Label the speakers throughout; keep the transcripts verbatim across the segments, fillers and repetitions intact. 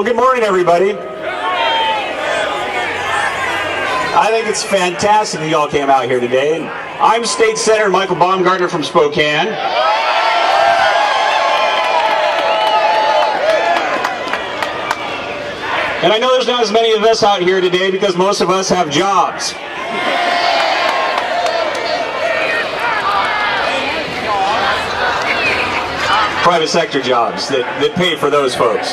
Speaker 1: Well, good morning, everybody. I think it's fantastic that you all came out here today. I'm State Senator Michael Baumgartner from Spokane. And I know there's not as many of us out here today because most of us have jobs. Private sector jobs that, that pay for those folks.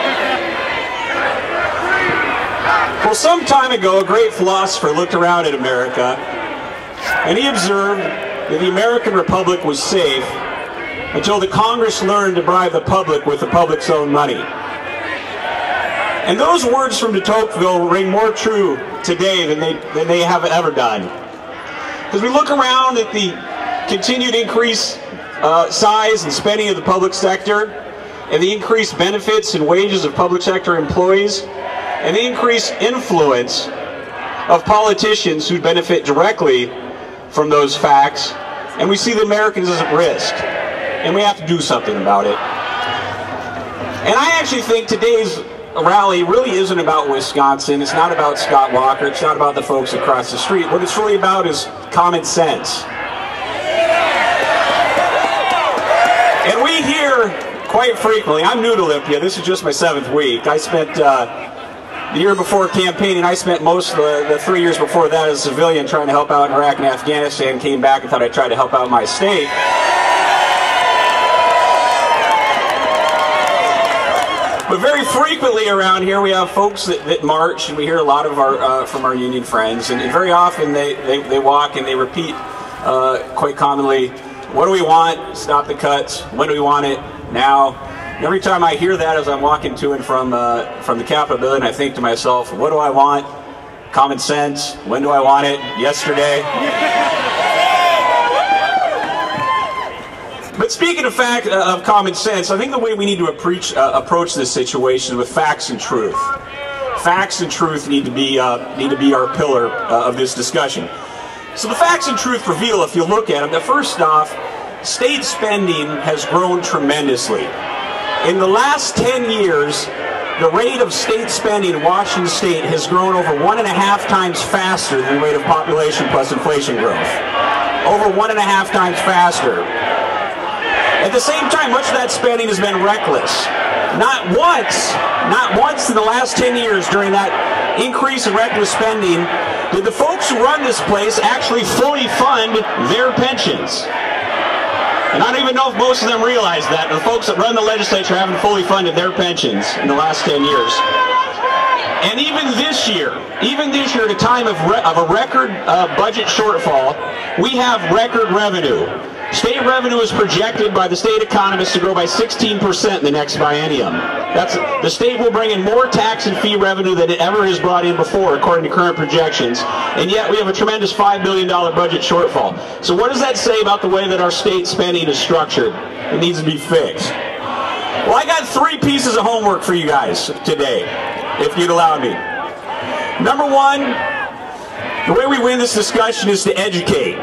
Speaker 1: Well, some time ago, a great philosopher looked around at America and he observed that the American Republic was safe until the Congress learned to bribe the public with the public's own money. And those words from de Tocqueville ring more true today than they, than they have ever done. Because we look around at the continued increase uh, size and spending of the public sector, and the increased benefits and wages of public sector employees, and the increased influence of politicians who benefit directly from those facts, and we see the Americans as at risk, and we have to do something about it. And I actually think today's rally really isn't about Wisconsin. It's not about Scott Walker. It's not about the folks across the street. What it's really about is common sense. And we hear quite frequently, I'm new to Olympia, this is just my seventh week. I spent uh, the year before campaigning, I spent most of the, the three years before that as a civilian trying to help out in Iraq and Afghanistan, came back and thought I'd try to help out my state. But very frequently around here we have folks that, that march, and we hear a lot of our uh, from our union friends, and, and very often they, they, they walk and they repeat uh, quite commonly, what do we want? Stop the cuts. When do we want it? Now. And every time I hear that as I'm walking to and from, uh, from the Capitol building, I think to myself, what do I want? Common sense. When do I want it? Yesterday. But speaking of fact uh, of common sense, I think the way we need to approach, uh, approach this situation with facts and truth. Facts and truth need to be uh, need to be our pillar uh, of this discussion. So the facts and truth reveal, if you look at them, that first off, state spending has grown tremendously. In the last ten years, the rate of state spending in Washington State has grown over one and a half times faster than the rate of population plus inflation growth. Over one and a half times faster. At the same time, much of that spending has been reckless. Not once, not once in the last ten years during that increase in reckless spending did the folks who run this place actually fully fund their pensions. And I don't even know if most of them realize that. The folks that run the legislature haven't fully funded their pensions in the last ten years. And even this year, even this year at a time of, re of a record uh, budget shortfall, we have record revenue. State revenue is projected by the state economists to grow by sixteen percent in the next biennium. That's, the state will bring in more tax and fee revenue than it ever has brought in before, according to current projections. And yet we have a tremendous five billion dollar budget shortfall. So what does that say about the way that our state spending is structured? It needs to be fixed. Well, I got three pieces of homework for you guys today, if you'd allow me. Number one, the way we win this discussion is to educate.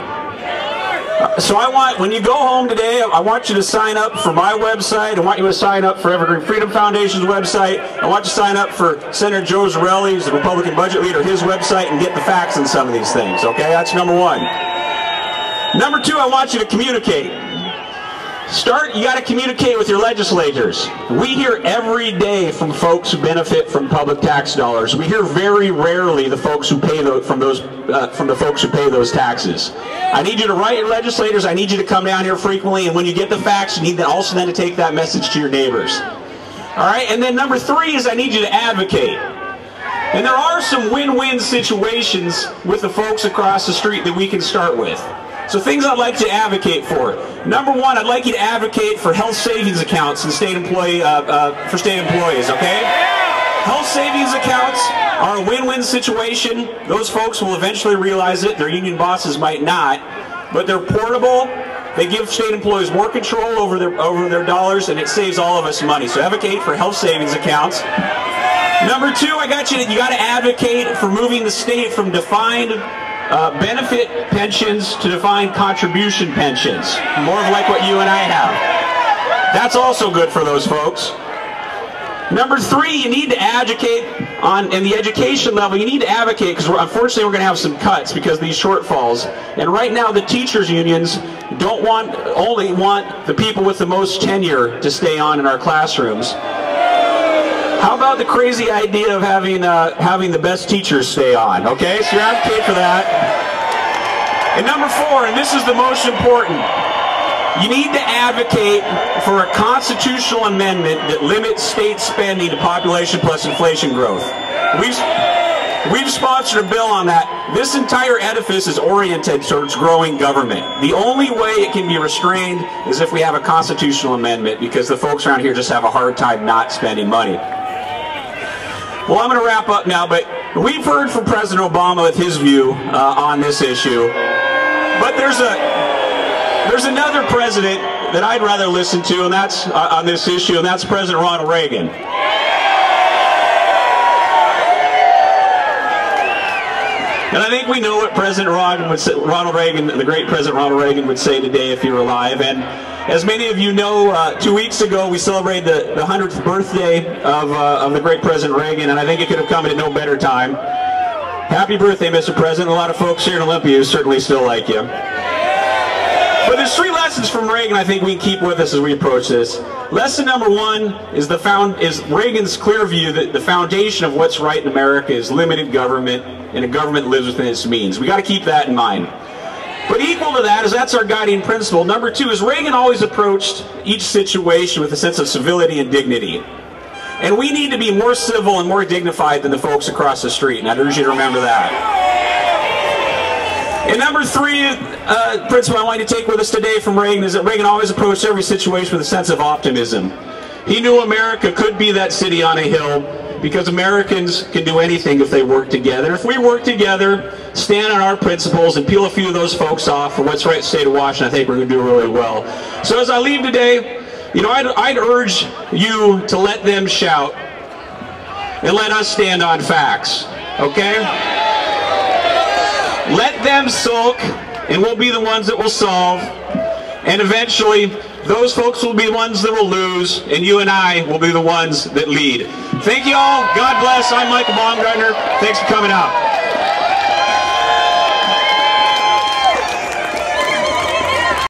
Speaker 1: So I want, when you go home today, I want you to sign up for my website. I want you to sign up for Evergreen Freedom Foundation's website. I want you to sign up for Senator Joe Zarelli, the Republican budget leader, his website, and get the facts on some of these things, okay? That's number one. Number two, I want you to communicate. Start, you got to communicate with your legislators. We hear every day from folks who benefit from public tax dollars. We hear very rarely the folks who pay those, from those uh, from the folks who pay those taxes. I need you to write your legislators. I need you to come down here frequently, and when you get the facts, you need to also then to take that message to your neighbors. All right, and then number three is I need you to advocate. And there are some win-win situations with the folks across the street that we can start with. So things I'd like to advocate for. Number one, I'd like you to advocate for health savings accounts and state employee uh, uh, for state employees. Okay? Health savings accounts are a win-win situation. Those folks will eventually realize it. Their union bosses might not, but they're portable. They give state employees more control over their over their dollars, and it saves all of us money. So advocate for health savings accounts. Number two, I got you. You got to advocate for moving the state from defined Uh, benefit pensions to defined contribution pensions. More of like what you and I have. That's also good for those folks. Number three, you need to advocate on in the education level. You need to advocate because unfortunately we're going to have some cuts because of these shortfalls. And right now the teachers unions don't want only want the people with the most tenure to stay on in our classrooms. How about the crazy idea of having uh, having the best teachers stay on? Okay, so you advocate for that. And number four, and this is the most important. You need to advocate for a constitutional amendment that limits state spending to population plus inflation growth. We've, we've sponsored a bill on that. This entire edifice is oriented towards growing government. The only way it can be restrained is if we have a constitutional amendment, because the folks around here just have a hard time not spending money. Well, I'm going to wrap up now, but we've heard from President Obama with his view uh, on this issue. But there's a There's another president that I'd rather listen to, and that's uh, on this issue, and that's President Ronald Reagan. And I think we know what President Ronald, would say, Ronald Reagan, the great President Ronald Reagan, would say today if he were alive. And as many of you know, uh, two weeks ago we celebrated the, the hundredth birthday of, uh, of the great President Reagan, and I think it could have come at no better time. Happy birthday, Mister President. A lot of folks here in Olympia who certainly still like you. But there's three lessons from Reagan I think we can keep with us as we approach this. Lesson number one is the found is Reagan's clear view that the foundation of what's right in America is limited government, and a government lives within its means. We got to keep that in mind. But equal to that is that's our guiding principle. Number two is Reagan always approached each situation with a sense of civility and dignity. And we need to be more civil and more dignified than the folks across the street, and I'd urge you to remember that. And number three, uh, principle I want you to take with us today from Reagan is that Reagan always approached every situation with a sense of optimism. He knew America could be that city on a hill because Americans can do anything if they work together. If we work together, stand on our principles, and peel a few of those folks off for what's right in the state of Washington, I think we're going to do really well. So as I leave today, you know, I'd, I'd urge you to let them shout and let us stand on facts, okay? Let them sulk, and we'll be the ones that will solve. And eventually, those folks will be the ones that will lose, and you and I will be the ones that lead. Thank you all. God bless. I'm Michael Baumgartner. Thanks for coming out.